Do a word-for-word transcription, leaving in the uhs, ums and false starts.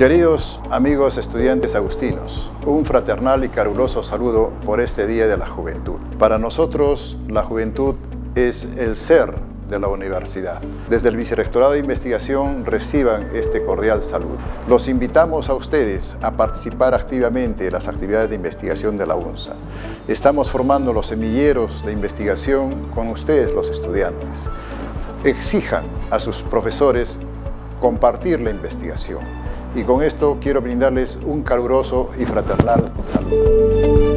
Queridos amigos estudiantes agustinos, un fraternal y caluroso saludo por este Día de la Juventud. Para nosotros, la juventud es el ser de la universidad. Desde el Vicerrectorado de Investigación reciban este cordial saludo. Los invitamos a ustedes a participar activamente en las actividades de investigación de la UNSA. Estamos formando los semilleros de investigación con ustedes, los estudiantes. Exijan a sus profesores compartir la investigación. Y con esto quiero brindarles un caluroso y fraternal saludo.